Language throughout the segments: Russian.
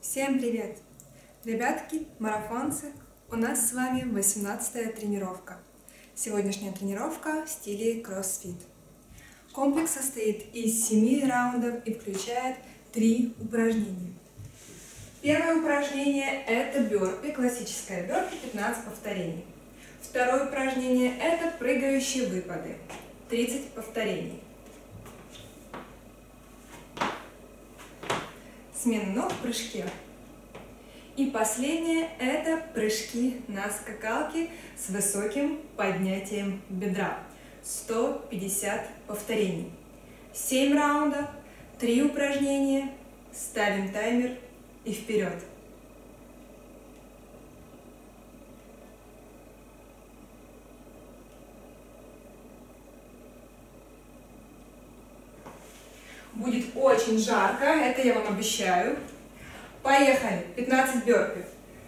Всем привет! Ребятки, марафонцы, у нас с вами 18-я тренировка. Сегодняшняя тренировка в стиле кроссфит. Комплекс состоит из 7 раундов и включает 3 упражнения. Первое упражнение – это бёрпи, классическое бёрпи, 15 повторений. Второе упражнение – это прыгающие выпады, 30 повторений. Смена ног в прыжке. И последнее – это прыжки на скакалке с высоким поднятием бедра. 150 повторений. 7 раундов, 3 упражнения, ставим таймер и вперед. Будет очень жарко, это я вам обещаю. Поехали! 15 бёрпи.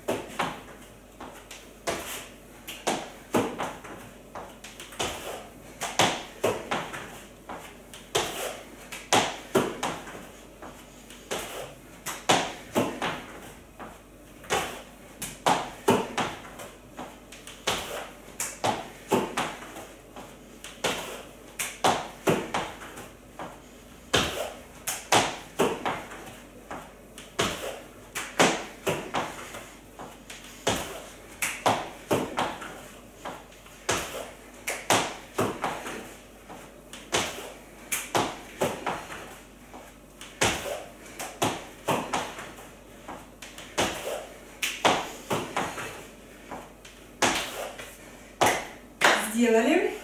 Сделали.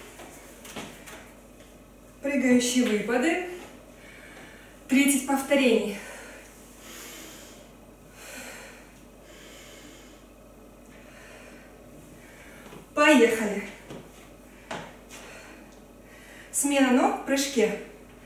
Прыгающие выпады. 30 повторений. Поехали. Смена ног в прыжке.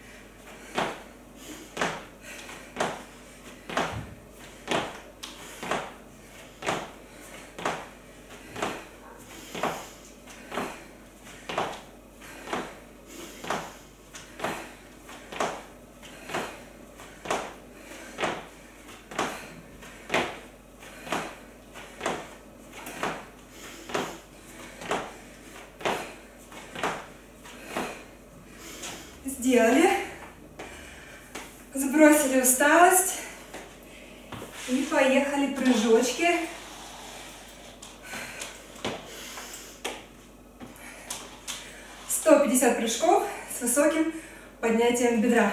Сделали, сбросили усталость и поехали прыжочки. Сто 150 прыжков с высоким поднятием бедра.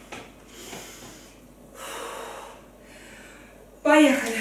Поехали.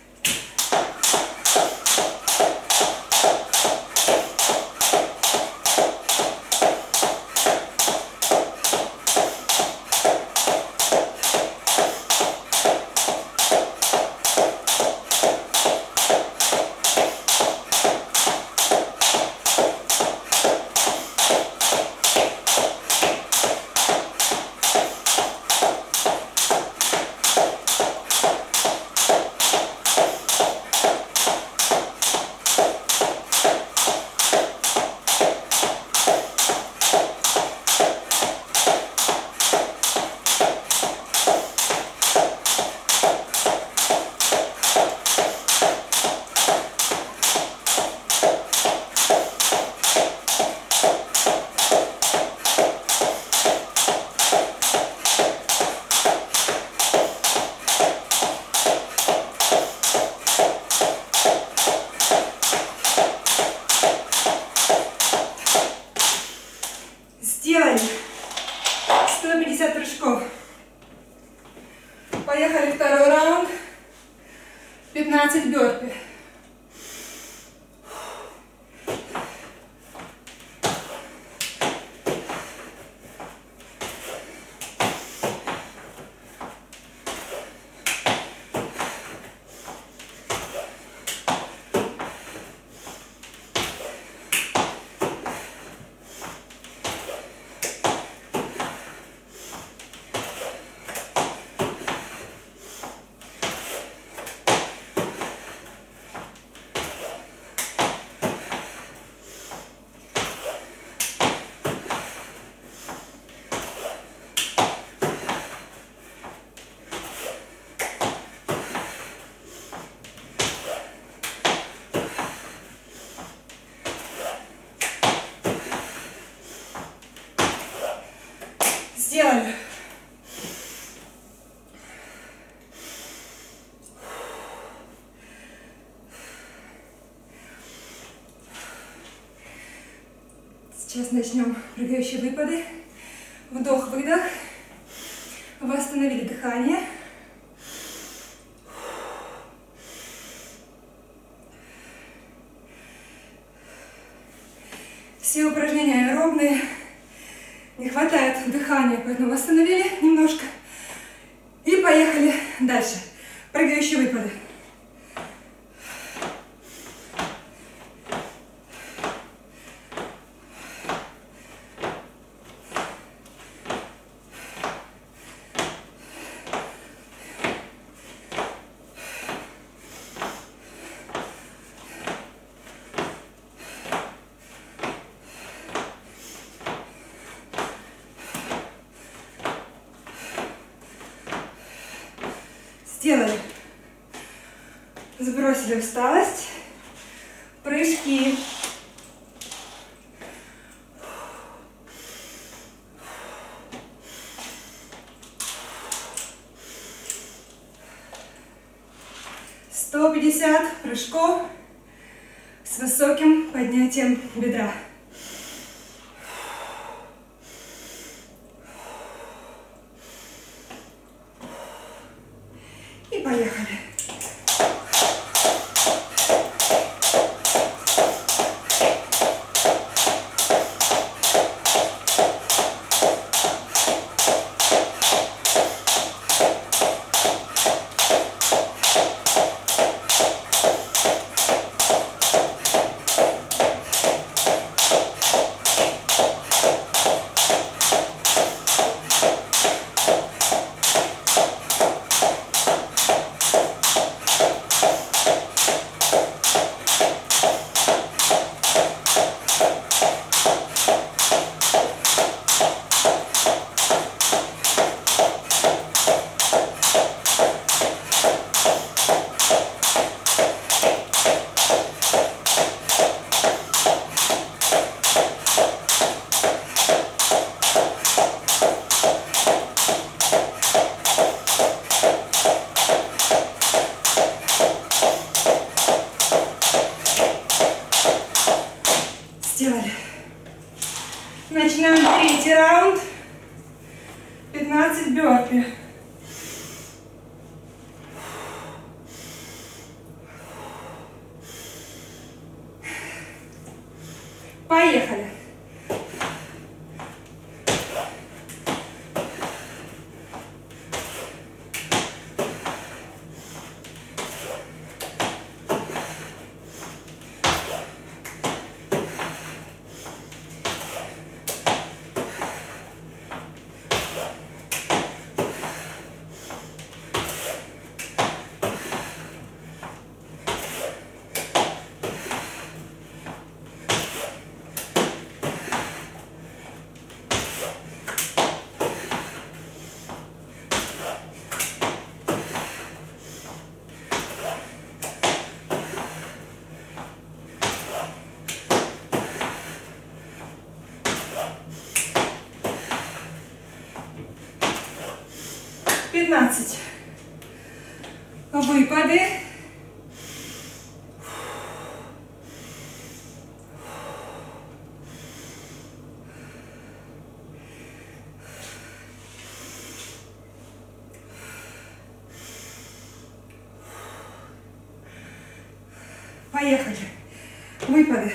Сделали 150 прыжков. Поехали второй раунд. 15 бёрпи. Сделали. Сейчас начнем прыгающие выпады. Вдох-выдох. Восстановили дыхание. Все упражнения аэробные. Не хватает дыхания, поэтому восстановили немножко. И поехали дальше. Прыгающие выпады. Сделали. Сбросили усталость. Прыжки. Сто 150 прыжков с высоким поднятием бедра. И поехали. Сделали. Начинаем третий раунд. 15 бёрпи. Поехали. Выпады. Поехали. Выпады.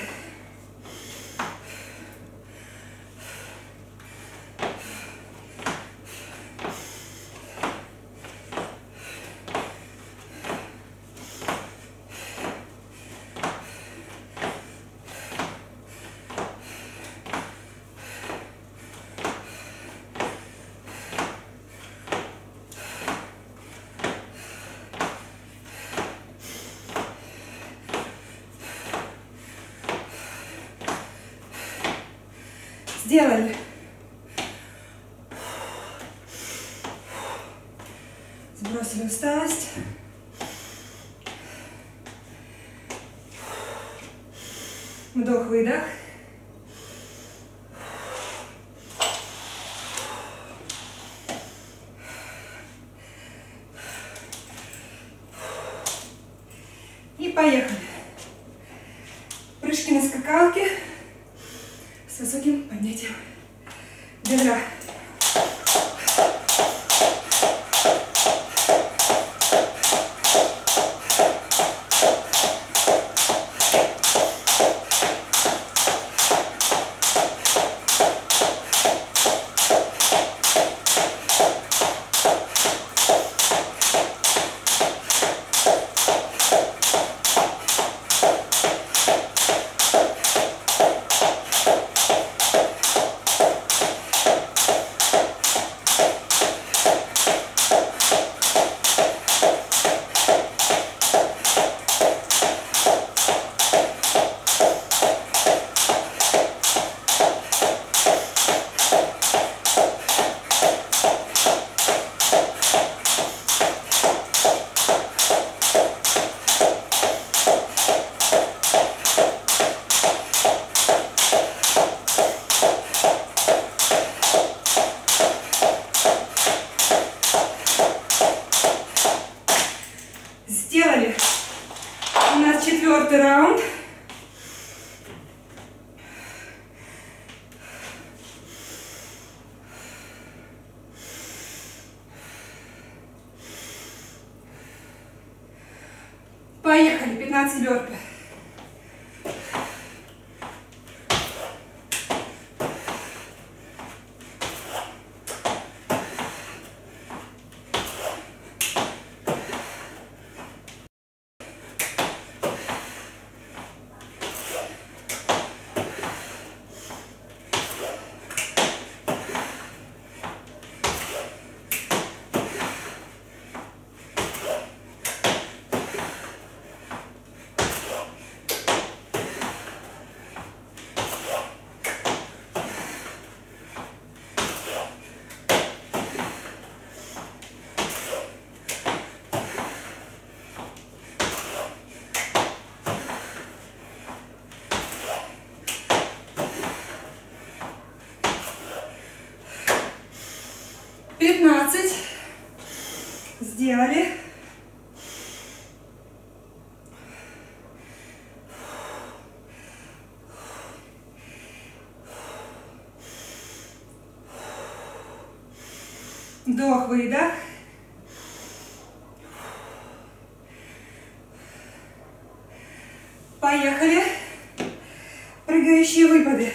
Сделали. Сбросили усталость. Вдох-выдох. поехали. Прыжки на скакалке с высоким поднятием бедра. Сделали. У нас 4-й раунд. Поехали. 15 бёрпи. Сделали. Вдох, выдох. Поехали. Прыгающие выпады.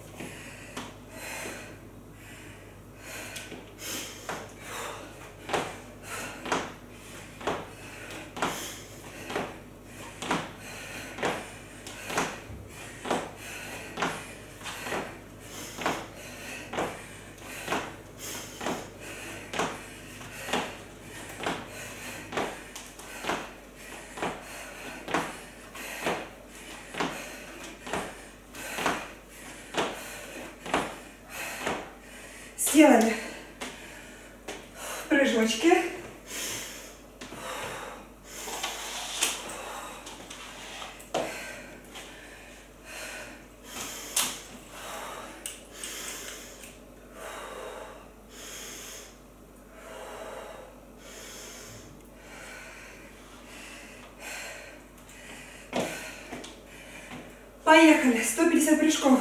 Сделали прыжочки. Поехали. 150 прыжков.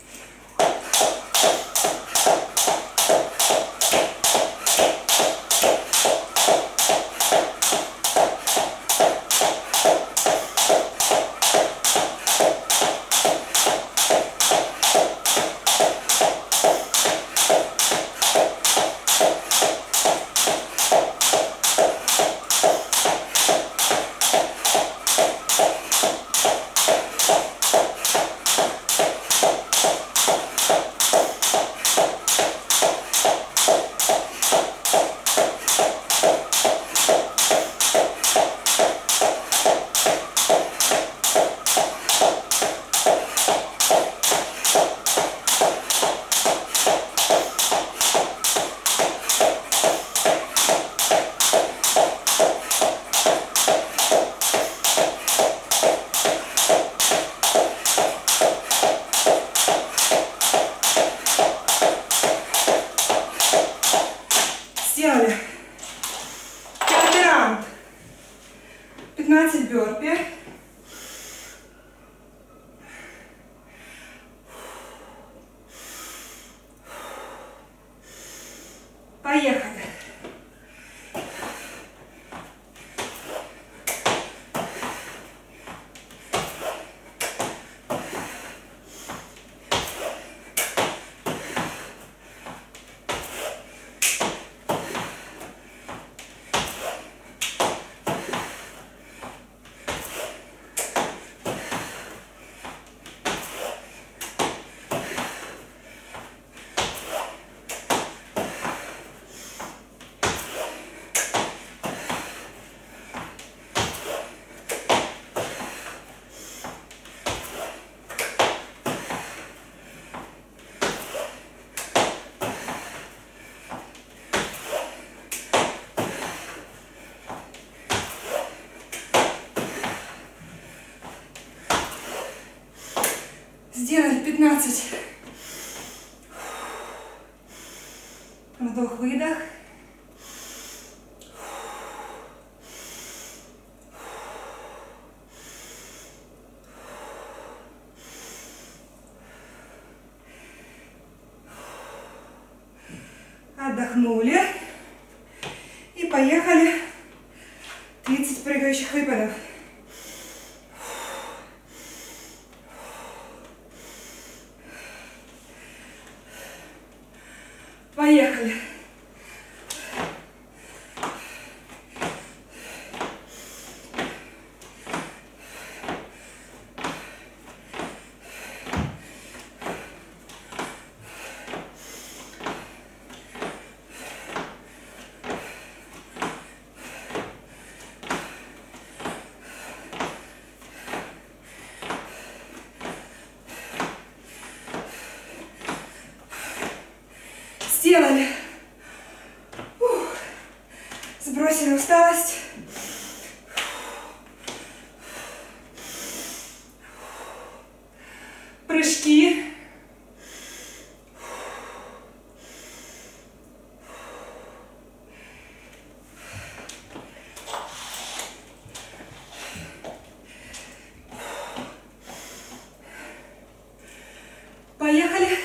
Сделали. 5-й раунд. 15 бёрпи. Поехали. Сделали 15. Вдох-выдох. Отдохнули. И поехали. 30 прыгающих выпадов. Поехали. Сделали. Сбросили усталость. Прыжки. Поехали.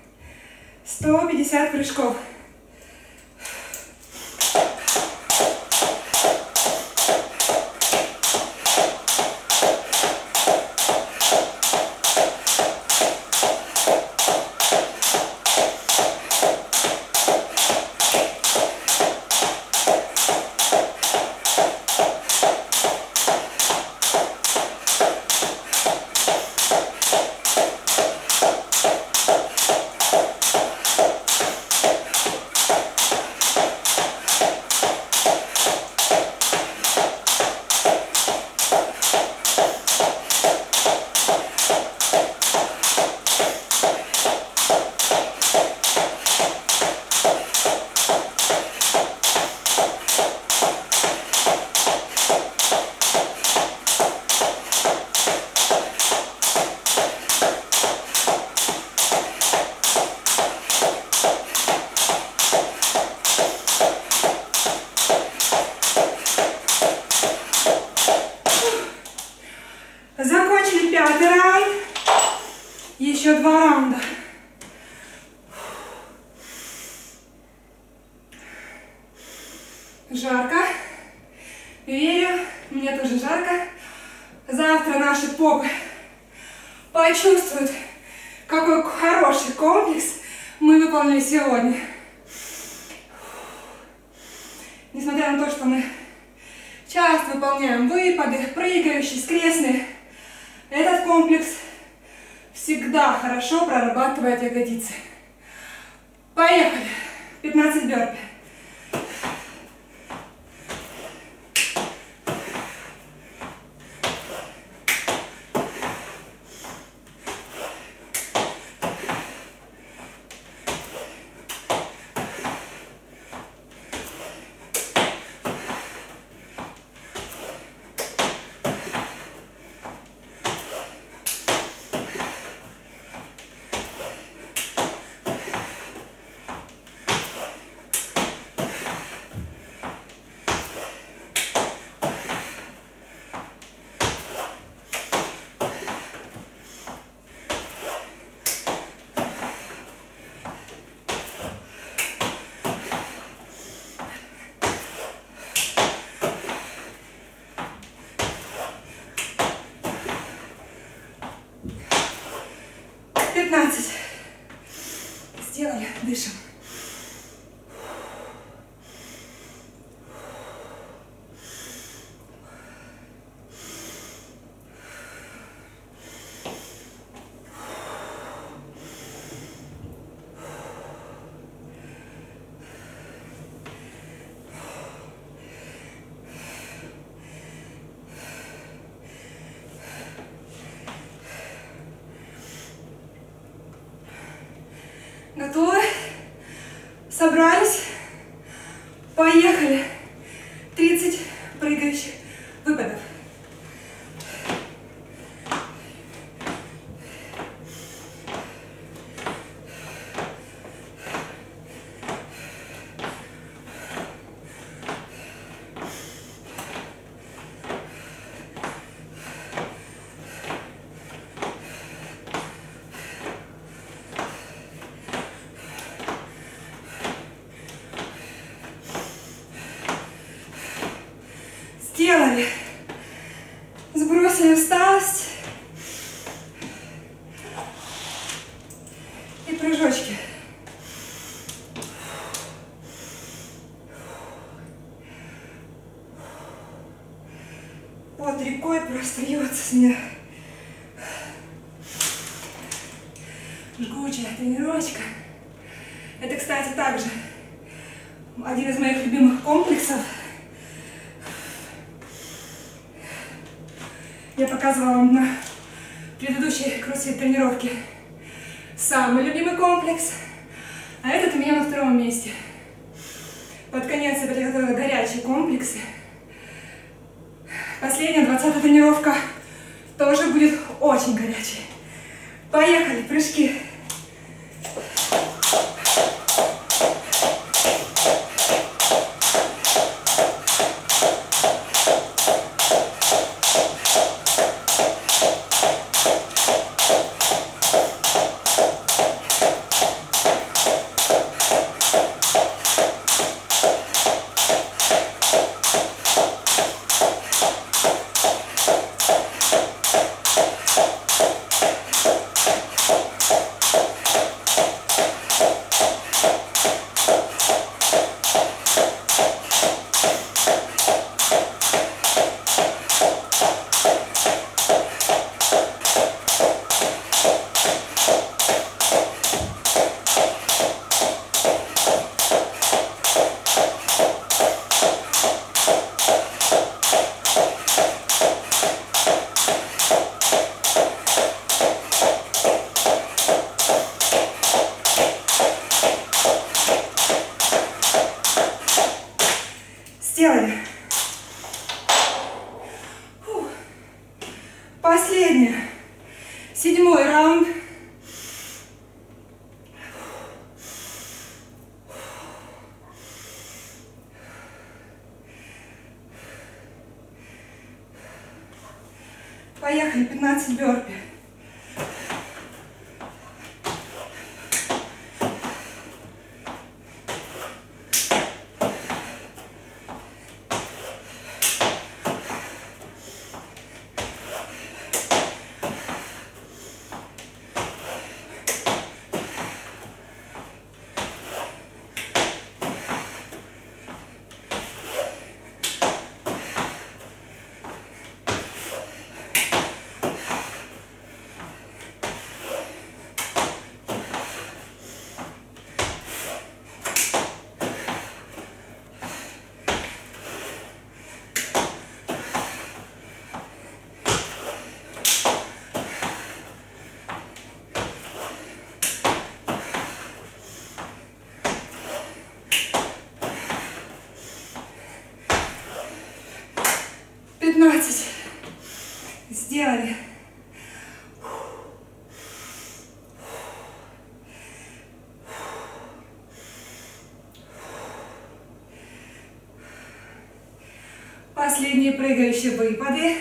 150 прыжков. Закончили 5-й раунд. Еще 2 раунда. Жарко. Верю, мне тоже жарко. Завтра наши попы почувствуют, какой хороший комплекс мы выполнили сегодня. Несмотря на то, что мы часто выполняем выпады, прыгающие, скрестные, этот комплекс всегда хорошо прорабатывает ягодицы. Поехали. 15 бёрпи. Поехали. 30 прыгающих выпадов. Сделали. Сбросили усталость. И прыжочки. Под рекой просто льется с меня. Жгучая тренировочка. Это, кстати, также один из моих любимых комплексов. Я показывала вам на предыдущей кроссфит тренировке самый любимый комплекс, а этот у меня на втором месте. Под конец я приготовила горячие комплексы. Последняя 20-я тренировка тоже будет очень горячей. Поехали, прыжки. Сделали. Фух. Последнее. 7-й раунд. Поехали, 15 бёрпи. Сделали. Последние прыгающие выпады.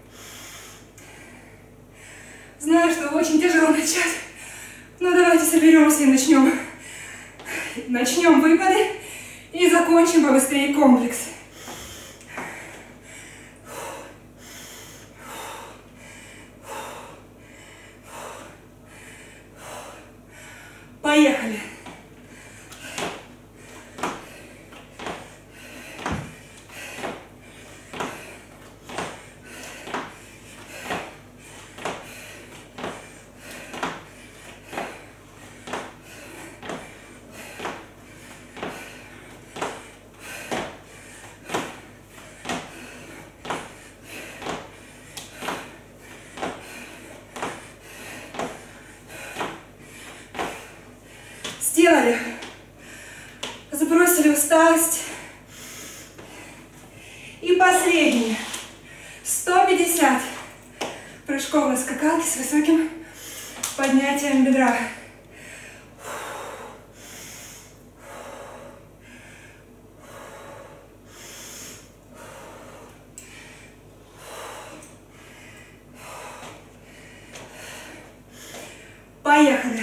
Знаю, что очень тяжело начать, но давайте соберемся и начнем. Начнем выпады и закончим побыстрее комплекс. Поехали. Сделали. Сбросили усталость. И последний. 150 прыжков на скакалке с высоким поднятием бедра. Поехали.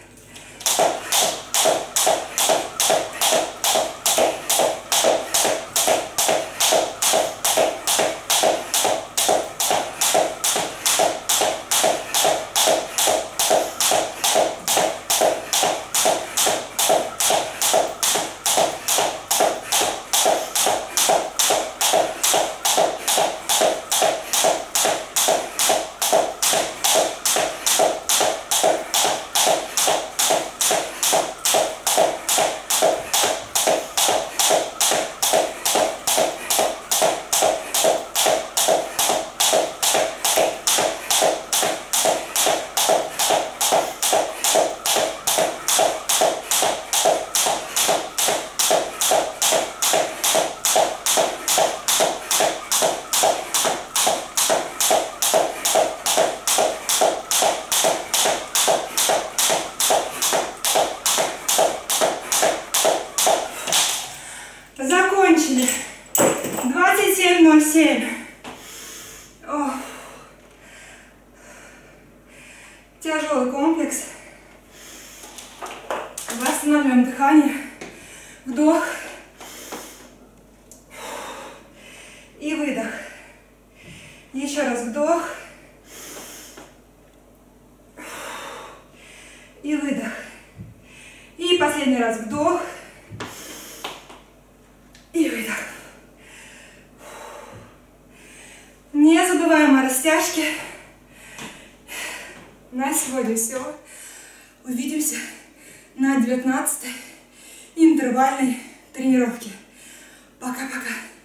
Закончили. 27:07. Тяжелый комплекс. Восстанавливаем дыхание. Вдох. И выдох. Еще раз вдох. И выдох. И последний раз вдох. И выдох. Не забываем о растяжке. На сегодня все. Увидимся на 19-й интервальной тренировке. Пока-пока.